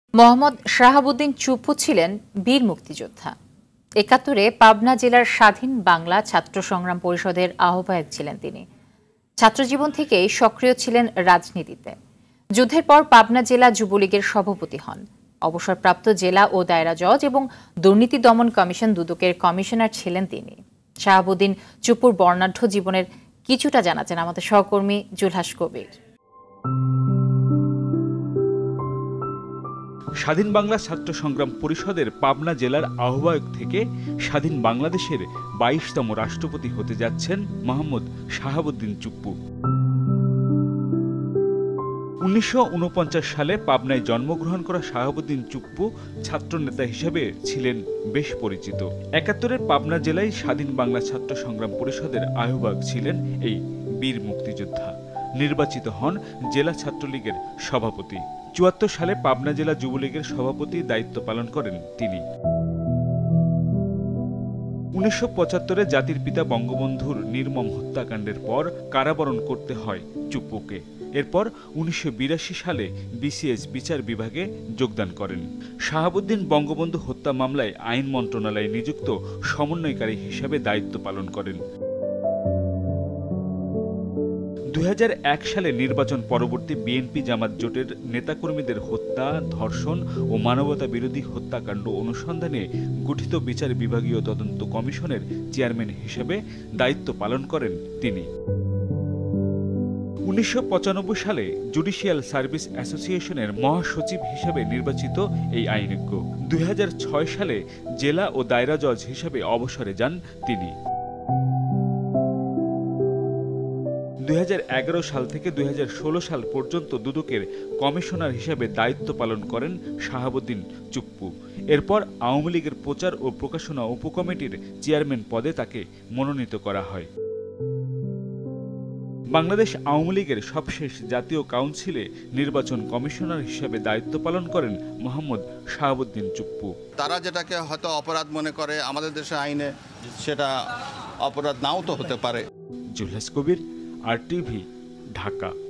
মোহাম্মদ শাহাবুদ্দিন চুপ্পু ছিলেন বীর মুক্তিযোদ্ধা। ৭১-এ পাবনা জেলার স্বাধীন বাংলা ছাত্র সংগ্রাম পরিষদের আহ্বায়ক ছিলেন তিনি। ছাত্রজীবন থেকেই সক্রিয় ছিলেন রাজনীতিতে। যুদ্ধের পর পাবনা জেলা যুবলীগের সভাপতি হন। অবসরপ্রাপ্ত জেলা ও দায়রা জজ এবং দুর্নীতি দমন কমিশন দুদকের কমিশনার ছিলেন তিনি। শাহাবুদ্দিন চুপ্পুর বর্ণাঢ্য জীবনের কিছুটা জানাচ্ছেন আমাদের সহকর্মী জুলহাস কবির। স্বাধীন বাংলা ছাত্র সংগ্রাম পরিষদের পাবনা জেলার আহ্বায়ক থেকে স্বাধীন বাংলাদেশের ২২তম রাষ্ট্রপতি হতে যাচ্ছেন মোহাম্মদ শাহাবুদ্দিন চুপ্পু। ১৯৪৯ সালে পাবনায় জন্মগ্রহণ করা শাহাবুদ্দিন চুপ্পু ছাত্রনেতা হিসেবে ছিলেন বেশ পরিচিত। ৭১-এর পাবনা জেলায় স্বাধীন বাংলা ছাত্র সংগ্রাম পরিষদের আহ্বায়ক ছিলেন এই বীর মুক্তিযোদ্ধা। নির্বাচিত হন জেলা ছাত্রলীগের সভাপতি। ৭৪ সালে পাবনা জেলা যুবলীগের সভাপতি দায়িত্ব পালন করেন তিনি। ১৯৭৫-এ জাতির পিতা বঙ্গবন্ধুর নির্মম হত্যাকাণ্ডের পর কারাবরণ করতে হয় চুপ্পুকে। এরপর ১৯৮২ সালে বিসিএস বিচার বিভাগে যোগদান করেন। শাহাবুদ্দিন বঙ্গবন্ধু হত্যা মামলায় আইন মন্ত্রণালয়ে নিযুক্ত সমন্বয়কারী হিসেবে দায়িত্ব পালন করেন। ২০০১ সালে নির্বাচন পরবর্তী বিএনপি জামাত জোটের নেতাকর্মীদের হত্যা, ধর্ষণ ও মানবতা বিরোধী হত্যাকাণ্ড অনুসন্ধানে গঠিত বিচার বিভাগীয় তদন্ত কমিশনের চেয়ারম্যান হিসেবে দায়িত্ব পালন করেন তিনি। ১৯৯৫ সালে জুডিশিয়াল সার্ভিস অ্যাসোসিয়েশনের মহাসচিব হিসেবে নির্বাচিত এই আইনজ্ঞ ২০০৬ সালে জেলা ও দায়রা জজ হিসেবে অবসরে যান তিনি। ২০১১ সাল থেকে ২০১৬ সাল পর্যন্ত দুদকের কমিশনার হিসেবে দায়িত্ব পালন করেন শাহাবুদ্দিন চুপ্পু। এরপর আওয়ামী লীগের প্রচার ও প্রকাশনা উপকমিটির চেয়ারম্যান পদে তাকে মনোনীত করা হয়। বাংলাদেশ আওয়ামী লীগের সবশেষ জাতীয় কাউন্সিলে নির্বাচন কমিশনার হিসেবে দায়িত্ব পালন করেন মোহাম্মদ শাহাবুদ্দিন চুপ্পু। তারা যেটাকে হয়তো অপরাধ মনে করে, আমাদের দেশের আইনে সেটা অপরাধ নাও তো হতে পারে। জুলহাস কবির, RTV, ঢাকা।